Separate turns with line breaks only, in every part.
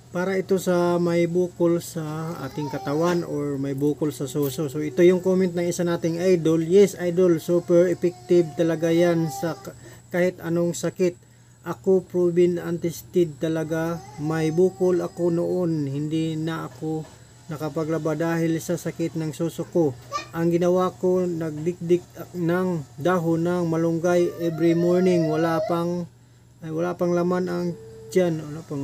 para ito sa may bukol sa ating katawan or may bukol sa suso. So ito yung comment ng isa nating idol. Yes idol, super effective talaga yan sa kahit anong sakit. Ako proven and tested talaga, may bukol ako noon, hindi na ako nakapaglaba dahil sa sakit ng suso ko. Ang ginawa ko, nagdikdik ng dahon ng malunggay every morning. Wala pang laman ang tiyan,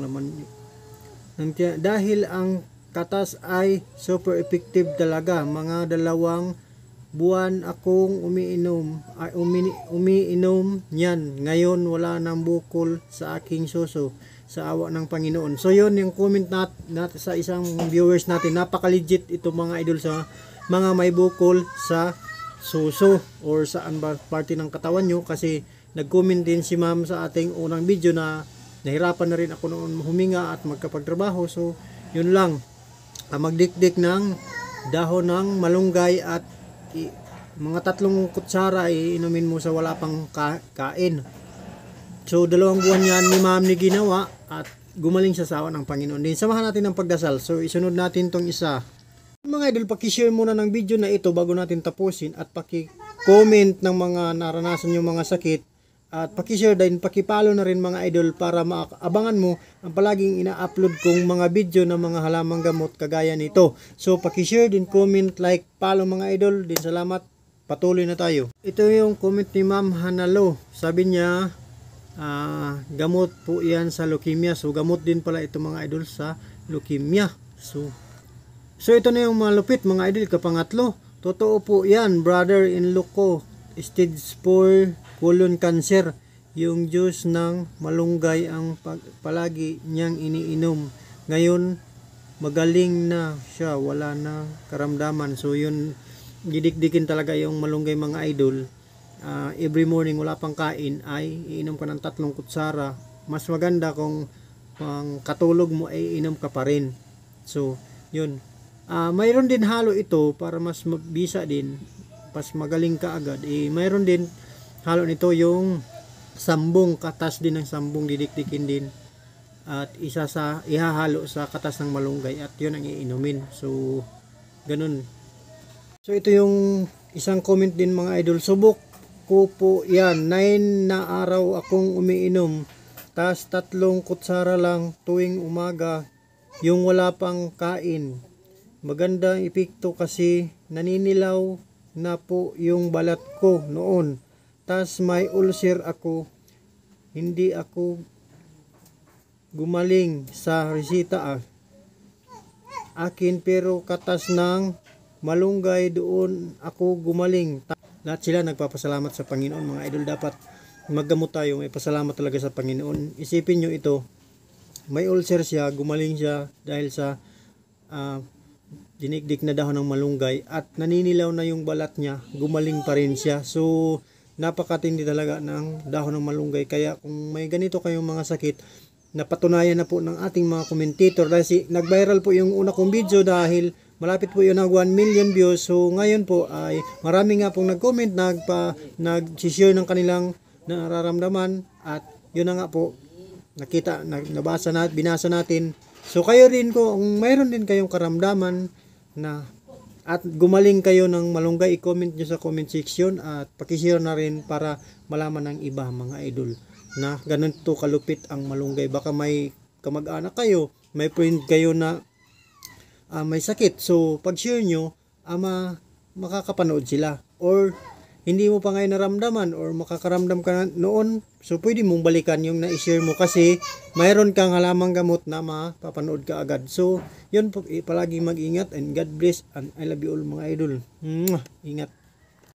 dahil ang katas ay super effective talaga. Mga 2 buwan akong umiinom niyan. Ngayon wala nang bukol sa aking suso sa awa ng Panginoon. So yun yung comment natin sa isang viewers natin. Napaka-legit ito mga idol sa mga may bukol sa suso or saan ba parte ng katawan nyo, kasi nag-comment din si ma'am sa ating unang video na nahirapan na rin ako noon huminga at magkapagtrabaho. So yun lang, magdikdik ng dahon ng malunggay at mga 3 kutsara iinumin mo sa wala pang kain. So 2 buwan yan ni ma'am ni ginawa at gumaling siya sa awa ng Panginoon din. Samahan natin ng pagdasal. So isunod natin tong isa. Mga idol, paki-share muna ng video na ito bago natin tapusin at paki-comment ng mga naranasan yung mga sakit at paki-share din, paki-follow na rin mga idol para maabangan mo ang palaging ina-upload kong mga video ng mga halamang gamot kagaya nito. So paki-share din, comment, like, follow mga idol din. Salamat. Patuloy na tayo. Ito yung comment ni Ma'am Hanalo. Sabi niya, gamot po yan sa leukemia. So gamot din pala ito mga idol sa leukemia. So ito na yung malupit mga idol, kapangatlo. Totoo po yan, brother-in-law ko, stage 4 colon cancer. Yung juice ng malunggay ang palagi niyang iniinom. Ngayon magaling na siya, wala na karamdaman. So yun, didikdikin talaga yung malunggay mga idol. Every morning wala pang kain ay iinom ka ng 3 kutsara. Mas maganda kung pang katulog mo ay iinom ka pa rin. So yun, mayroon din halo ito para mas mabisa din, pas magaling ka agad. Mayroon din halo nito yung sambong, katas din ng sambong, didikdikin din at ihahalo sa katas ng malunggay at yun ang iinumin. So ganun. So ito yung isang comment din mga idol. Subok ko po yan, 9 na araw akong umiinom, tas 3 kutsara lang tuwing umaga, yung wala pang kain. Magandang epekto kasi naninilaw na po yung balat ko noon. Tas may ulcer ako. Hindi ako gumaling sa resita akin, pero katas ng malunggay doon ako gumaling. Lahat sila nagpapasalamat sa Panginoon mga idol. Dapat maggamot tayo, may pasalamat talaga sa Panginoon. Isipin nyo ito, may ulcer siya, gumaling siya dahil sa dinikdik na dahon ng malunggay at naninilaw na yung balat niya, gumaling pa rin siya. So napakatindi talaga ng dahon ng malunggay. Kaya kung may ganito kayong mga sakit, napatunayan na po ng ating mga commentator dahil nag-viral po yung una kong video dahil malapit po yun ng 1 million views. So ngayon po ay marami nga pong nag-comment, nag-share ng kanilang nararamdaman at yun na nga po, binasa natin. So kayo rin kung mayroon din kayong karamdaman na at gumaling kayo ng malunggay, i-comment nyo sa comment section at pakishare na rin para malaman ng iba mga idol na ganito kalupit ang malunggay. Baka may kamag-anak kayo, may friend kayo na may sakit. So pag share nyo, makakapanood sila, or hindi mo pa ngayon naramdaman or makakaramdam ka noon, so pwede mong balikan yung na-share mo kasi mayroon kang halamang gamot na mapapanood ka agad. So yun po, palagi mag-ingat and God bless and I love you all mga idol. Ingat.